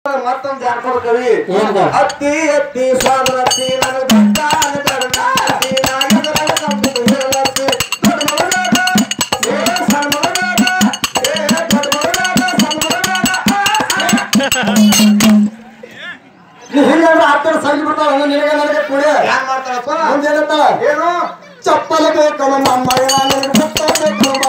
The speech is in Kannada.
ಮತ್ತೊಂದು ಜಾನಪದ ಕವಿ ಅತ್ತಿ ಅತ್ತಿ ಸ್ವಾದರತ್ತಿ ನನ್ನ ಭಕ್ತಾನ ಕರುಣಾತಿ ನಾಯಕರ ಕಂಬಿದು ಹೇಳತ್ತಿ ದೊಡ್ಡ ಮಗನಾದ ಏ ಸಣ್ಣ ಮಗನಾದ ಏ ದೊಡ್ಡ ಮಗನಾದ ಸಣ್ಣ ಮಗನಾದ ನೀ ಹಿಂಗಾದ್ರೆ ಆತರ ಸಂಗಿ ಬಿಡ್ತಾವ ನಿನಗೆ ನನಗೆ ಕೂಡ ಯಾರು ಮಾಡ್ತಾಳಪ್ಪ ಮುಂದೆ ಏನಂತ ಏನು ಚಪ್ಪಲ ಬೇಕು ನಮ್ಮ ಅಮ್ಮ ನನಗೆ ಚಪ್ಪಲ ಬೇಕು